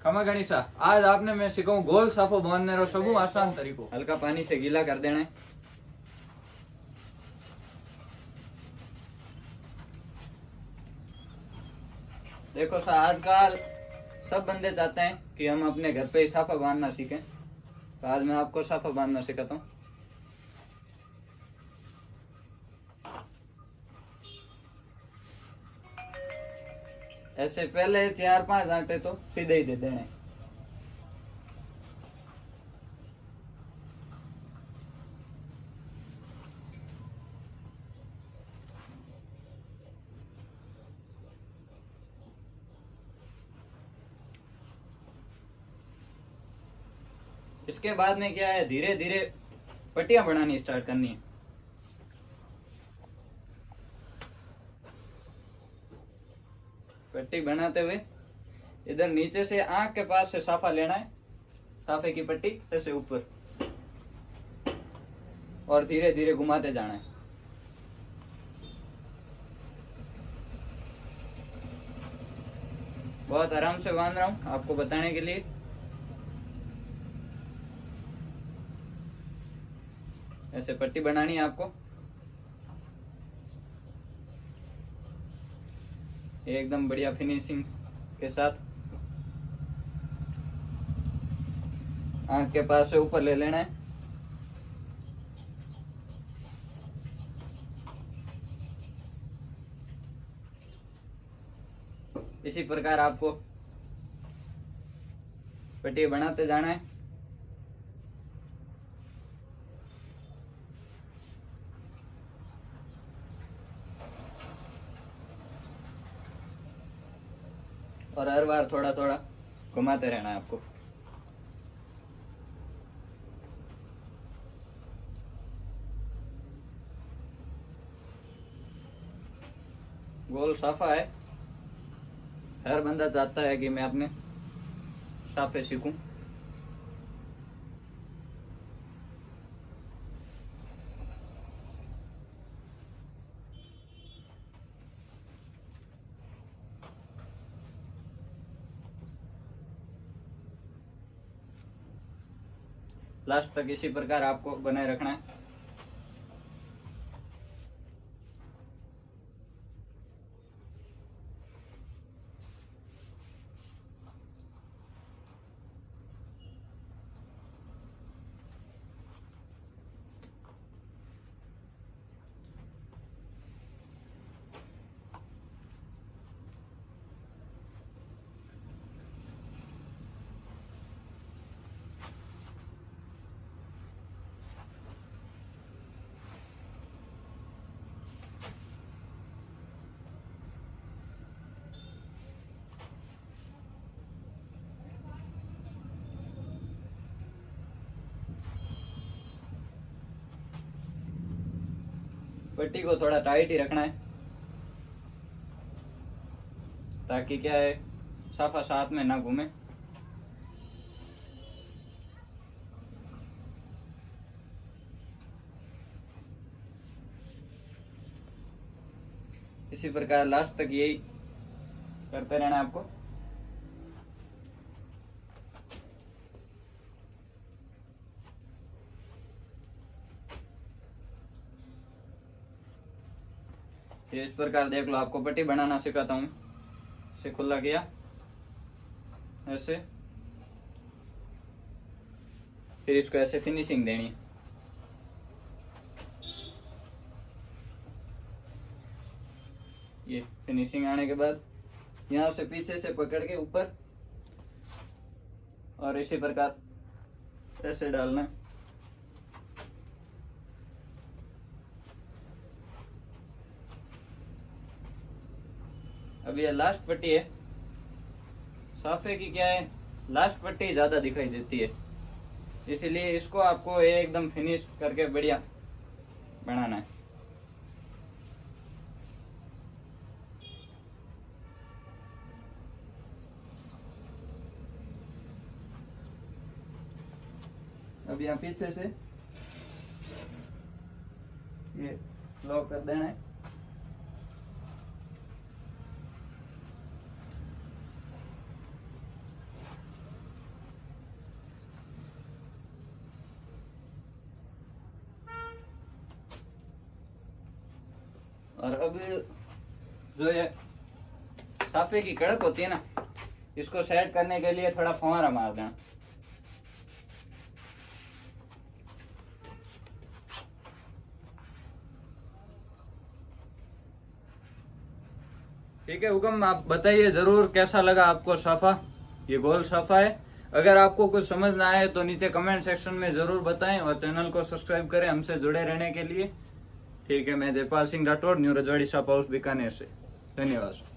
क्षमा गणेशा, आज आपने मैं सिखाऊं गोल साफो बांधने रो सबू आसान तरीको। हल्का पानी से गीला कर देना है। देखो सा, आजकल सब बंदे चाहते हैं कि हम अपने घर पे ही साफा बांधना सीखें, तो आज मैं आपको साफा बांधना सिखाता हूँ। ऐसे पहले 4-5 आटे तो सीधे ही दे देने। इसके बाद में क्या है, धीरे धीरे पट्टियां बनानी स्टार्ट करनी है। पट्टी बनाते हुए इधर नीचे से आंख के पास से साफा लेना है, साफे की पट्टी ऐसे ऊपर, और धीरे धीरे घुमाते जाना है। बहुत आराम से बांध रहा हूं आपको बताने के लिए। ऐसे पट्टी बनानी है आपको, एकदम बढ़िया फिनिशिंग के साथ। आंख के पास से ऊपर ले लेना है। इसी प्रकार आपको पट्टी बनाते जाना है। और हर बार थोड़ा थोड़ा घुमाते रहना है आपको। गोल साफा है, हर बंदा चाहता है कि मैं अपने साफे सीखूं। लास्ट तक इसी प्रकार आपको बनाए रखना है। पट्टी को थोड़ा टाइट ही रखना है, ताकि क्या है, साफा साथ में ना घूमे। इसी प्रकार लास्ट तक यही करते रहना है आपको। ये इस प्रकार देख लो, आपको पट्टी बनाना सिखाता हूँ। इसे खुला किया ऐसे, फिर इसको ऐसे फिनिशिंग देनी है। ये फिनिशिंग आने के बाद यहाँ से पीछे से पकड़ के ऊपर, और इसी प्रकार ऐसे डालना है। अब ये लास्ट पट्टी है साफे की, क्या है, लास्ट पट्टी ज्यादा दिखाई देती है, इसीलिए इसको आपको एकदम फिनिश करके बढ़िया बनाना है। अब यहाँ पीछे से ये लॉक कर देना है। अब जो ये साफे की कड़क होती है ना, इसको सेट करने के लिए थोड़ा फुहारा मार देना। ठीक है हुक्म, आप बताइए जरूर कैसा लगा आपको साफा। ये गोल साफा है। अगर आपको कुछ समझ ना आए तो नीचे कमेंट सेक्शन में जरूर बताएं और चैनल को सब्सक्राइब करें हमसे जुड़े रहने के लिए। ठीक है, मैं Jaipal Singh Rathore, new Rajwadi shop house Bikaner से। धन्यवाद।